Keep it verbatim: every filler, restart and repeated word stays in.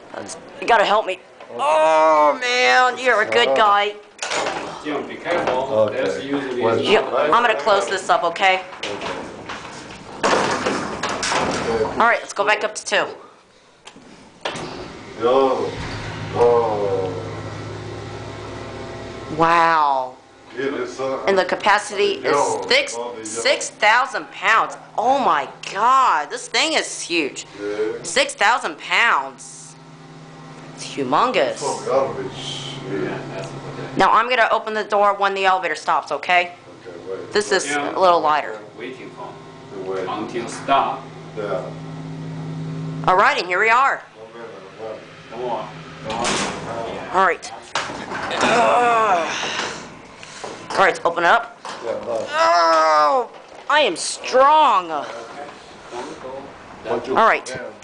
You gotta help me. Oh man, you're a good guy. Jim, be careful. Okay. That's usually. Well, You, I'm gonna close this up, okay? All right, let's go back up to two. Yo. Oh. Wow. uh, And the capacity is six six thousand pounds. Oh my God, this thing is huge. Yeah. Six thousand pounds. It's humongous. Yeah, that's okay. Now I'm gonna open the door when the elevator stops. Okay? Okay, wait. This is Yeah, a little lighter. Waiting for Wait. until stop. Yeah. All right, and here we are. Come on. Come on. Yeah. All right. Ugh. All right, let's open it up. Yeah, no. Oh, I am strong. All What you- right. Yeah.